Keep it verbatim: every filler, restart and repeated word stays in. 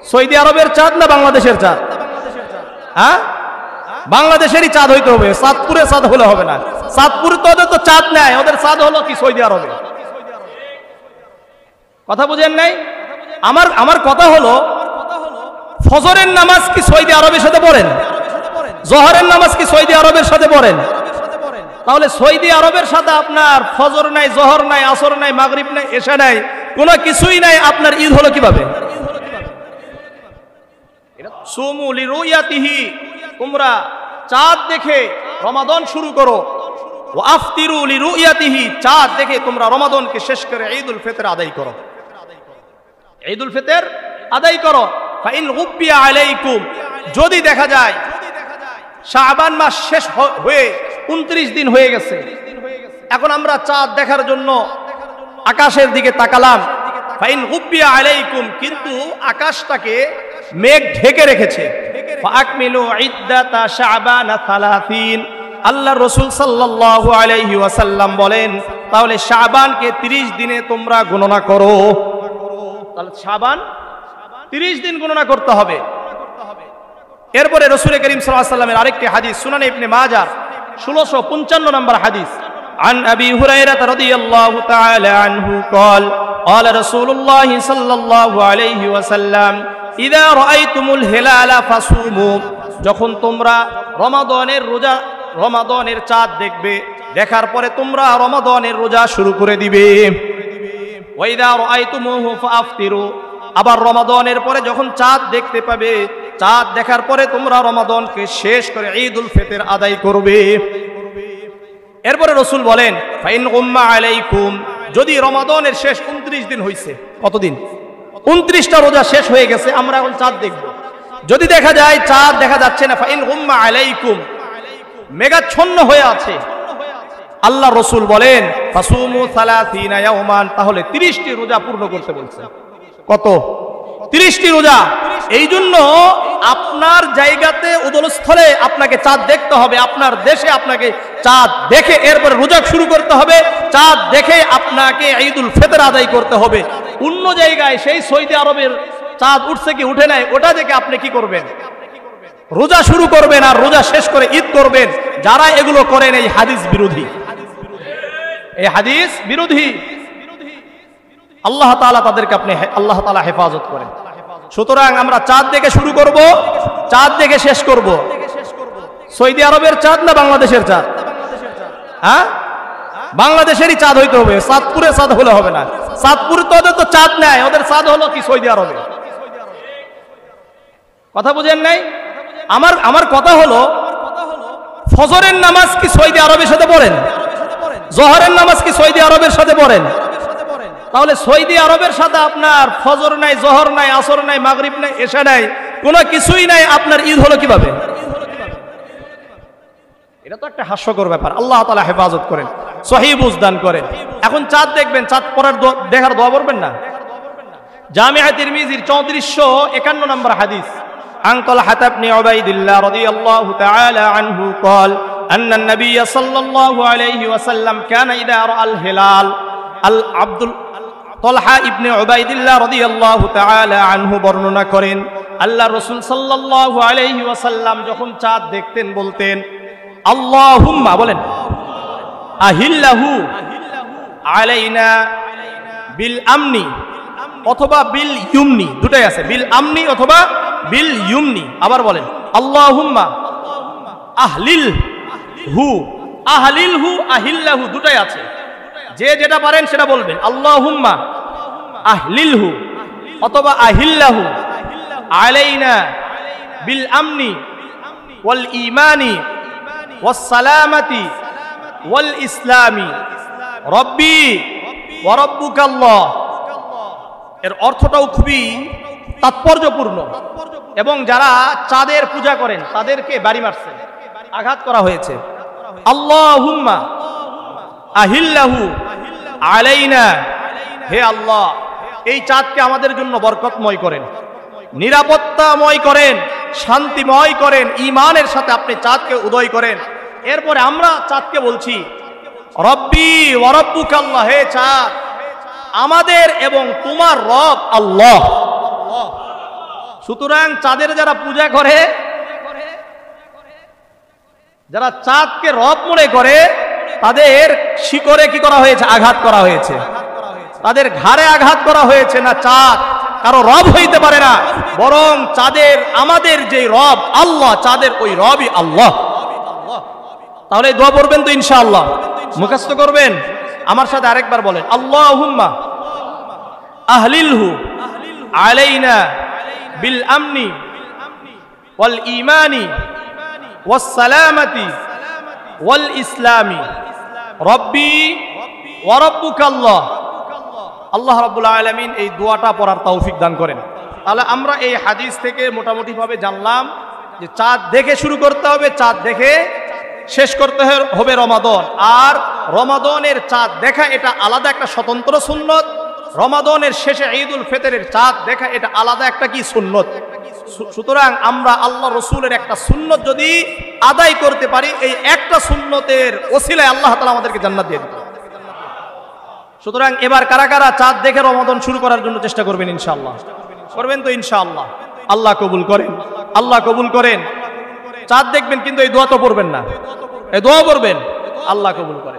Saudi আরবের চাঁদ না বাংলাদেশের চাঁদ? হ্যাঁ, বাংলাদেশেরই চাঁদ হইতে হবে, চাঁদপুরে চাঁদ হলে হবে না। চাঁদপুরে তো ওদের তো চাঁদ নাই, ওদের চাঁদ হলো কি সৌদি আরবে। কথা বুঝেন নাই? আমার আমার কথা হলো, ফজরের নামাজ কি সৌদি আরবের সাথে পড়েন? জোহরের নামাজ কি সৌদি আরবের সাথে পড়েন? তাহলে সৌদি আরবের সাথে আপনার ফজর নাই, জোহর নাই, আসর নাই, মাগরিব নাই, এশা নাই, কোনো কিছুই নাই, আপনার ঈদ হলো কিভাবে? সুমু লিরুয়াতিহি, তোমরা চাঁদ দেখে রমাদান শুরু করো। ওয়া আফতিরু লিরুয়াতিহি, চাঁদ দেখে তোমরা রমাদানকে শেষ করে ঈদুল ফিতর আদায় করো। ঈদুল ফিতর আদায় করো। ফাইন গুব্বিয়া আলাইকুম, যদি দেখা যায় শাবান মাস শেষ হয়ে উনত্রিশ দিন হয়ে গেছে, এখন আমরা চাঁদ দেখার জন্য আকাশের দিকে তাকালাম। ফাইন গুব্বিয়া আলাইকুম, কিন্তু আকাশটাকে মেঘ ঢেকে রেখেছে। ফাকমিলু ইদ্দাতা শাবান সালাসিন, আল্লাহর রাসূল সাল্লাল্লাহু আলাইহি ওয়াসাল্লাম বলেন, তাহলে শাবানকে ত্রিশ দিনে তোমরা গণনা করো। তাহলে শাবান ত্রিশ দিন গণনা করতে হবে। এরপরে রাসূল করিম সাল্লাল্লাহু আলাইহি ওয়াসাল্লামের আরেকটি হাদিস সুনান ইবনে মাজাহ ষোলোশো পঞ্চান্ন নম্বর হাদিস, عن أبي هريرة رضي الله تعالى عنه قال قال رسول الله صلى الله عليه وسلم إذا رأيتم الهلال فصوموا, যখন তোমরা রমাদানের রোজা রমাদানের চাঁদ দেখবে, দেখার পরে তোমরা রমাদানের রোজা শুরু করে দিবে। ওয়াইদা রাআইতুমুহু ফাআফতিরু, আবার রমাদানের পরে যখন চাঁদ দেখতে পাবে, চাঁদ দেখার পরে তোমরা রমাদানকে শেষ করে ঈদুল ফিতর আদায় করবে। এরপরে রাসূল বলেন, ফাইন গুম্মা আলাইকুম, যদি রমাদানের শেষ উনত্রিশ দিন হইছে, কতদিন? উনত্রিশটা রোজা শেষ হয়ে গেছে, আমরা এখন চাঁদ দেখব। যদি দেখা যায় চাঁদ দেখা যাচ্ছে না, ফাইন গুম্মা আলাইকুম, মেঘাচ্ছন্ন হয়ে আছে, আল্লাহ রাসূল বলেন ফাসুমু সালাসিনা ইয়াওমান, তাহলে ত্রিশটি রোজা পূর্ণ করতে বলছে। কত? ত্রিশটি রোজা। এই জন্য আপনার জায়গাতে উদলস্থলে আপনাকে চাঁদ দেখতে হবে, আপনার দেশে আপনাকে চাঁদ দেখে এরপরে রোজা শুরু করতে হবে, চাঁদ দেখে আপনাকে ঈদুল ফিতর আদায় করতে হবে। অন্য জায়গায় সেই সৌদি আরবের চাঁদ উঠছে কি উঠে নাই, ওটা দেখে আপনি কি করবেন? রোজা শুরু করবেন আর রোজা শেষ করে ঈদ করবেন। যারা এগুলো করেন এই হাদিস বিরোধী, এই হাদিস বিরোধী। আল্লাহ তাআলা তাদেরকে আপনি আল্লাহ তাআলা হেফাজত করেন। সুতরাং আমরা চাঁদ দেখে শুরু করব, চাঁদ দেখে শেষ করব। সৌদি আরবের চাঁদ না বাংলাদেশের চাঁদ? হ্যাঁ, বাংলাদেশেরই চাঁদ হইতে হবে, চাঁদপুরে চাঁদ হলে হবে না। চাঁদপুরে তো ওদের তো চাঁদ নাই, ওদের চাঁদ হলো কি সৌদি আরবে। কথা বুঝেন নাই? আমার আমার কথা হলো, ফজরের নামাজ কি সৌদি আরবের সাথে পড়েন? জোহরের নামাজ কি সৌদি আরবের সাথে পড়েন? তাহলে সৌদি আরবের সাথে আপনার ফজর নাই, জোহর নাই, আসর নাই, মাগরিব নাই, এশা নাই, কোনো কিছুই নাই, আপনার ঈদ হলো কিভাবে? এটা তো একটা হাস্যকর ব্যাপার। আল্লাহ তাআলা হেফাজত করেন, সহিহ বুঝদান করেন। এখন চাঁদ দেখবেন, চাঁদ পড়ার দেখার দোয়া পড়বেন না? জামিআ তিরমিজির চৌত্রিশশো একান্ন নম্বর হাদিস, عن طلحة بن عبيد الله رضي الله تعالى عنه قال أن النبي صلى الله عليه وسلم كان إذا رأى الهلال العبد طلحة ابن عبيد الله رضي الله تعالى عنه বর্ণনা করেন, আল্লাহ রাসূল সাল্লাল্লাহু আলাইহি ওয়াসাল্লাম যখন চাঁদ দেখতেন বলতেন, আল্লাহুম্মা, বলেন, আহিল্লাহু আলাইনা বিল আমনি অথবা বিল ইউমনি, দুটাই আছে, বিল আমনি অথবা বিল ইউমনি। আবার বলেন আল্লাহুম্মা আহলিল হু, আহলিল হু, আহিল্লাহু, দুটাই আছে। যে যেটা পারেন সেটা বলবেন। আল্লাহুম্মা আহলিল হু অথবা আহিল্লাহু আলাইনা বিল আমনি ওয়াল ঈমানি ওয়াস সালামাতি ওয়াল ইসলামি রব্বি ওয়া রাব্বুকাল্লাহ। এর অর্থটাও খুবই তাৎপর্যপূর্ণ, এবং যারা চাঁদের পূজা করেন তাদেরকে বাড়ি মারছে, আঘাত করা হয়েছে। আল্লাহুম্মা আহিল্লাহু আলাইনা, হে আল্লাহ এই চাঁদকে আমাদের জন্য বরকতময় করেন, নিরাপত্তাময় করেন, শান্তিময় করেন, ঈমানের সাথে আপনি চাঁদকে উদয় করেন। এরপরে আমরা চাঁদকে বলছি রব্বি ওয়া রাব্বুকাল্লাহ, হে চাঁদ আমাদের এবং তোমার রব আল্লাহ। সুতরাং চাঁদের যারা পূজা করে, যারা চাঁদকে রব মনে করে, তাদের শিকড়ে কি করা হয়েছে? আঘাত করা হয়েছে, তাদের ঘাড়ে আঘাত করা হয়েছে। না, চাঁদ কারো রব হইতে পারে না, বরং চাঁদের আমাদের যে রব আল্লাহ, চাঁদের ওই রবই আল্লাহ। তাহলে দোয়া পড়বেন তো ইনশাআল্লাহ, মুখস্থ করবেন। আমার সাথে আরেকবার বলেন, আল্লাহুম্মা আহলিলহু আলাইনা বিল আমনি ওয়াল ঈমানি ওয়াস সালামাতি ওয়াল ইসলামি রব্বি ওয়া রাব্বুকাল্লাহ। আল্লাহ রাব্বুল আলামিন এই দোয়াটা পড়ার তৌফিক দান করেন। তাহলে আমরা এই হাদিস থেকে মোটামুটি ভাবে জানলাম যে চাঁদ দেখে শুরু করতে হবে, চাঁদ দেখে শেষ করতে হবে রমাদান। আর রমাদানের চাঁদ দেখা এটা আলাদা একটা স্বতন্ত্র সুন্নত, রমাদানের শেষে ঈদুল ফিতরের চাঁদ দেখা এটা আলাদা একটা কি সুন্নত। সুতরাং আমরা আল্লাহ রসুলের একটা সুন্নত যদি আদায় করতে পারি, এই একটা সুন্নতের ওসিলায় আল্লাহ তাআলা আমাদেরকে জান্নাত দিয়ে দিবেন। সুতরাং এবার কারা কারা চাঁদ দেখে রমাদান শুরু করার জন্য চেষ্টা করবেন? ইনশাআল্লাহ করবেন তো ইনশাআল্লাহ। আল্লাহ কবুল করেন, আল্লাহ কবুল করেন। চাঁদ দেখবেন কিন্তু এই দোয়া তো পড়বেন না, এই দোয়া পড়বেন, আল্লাহ কবুল করেন।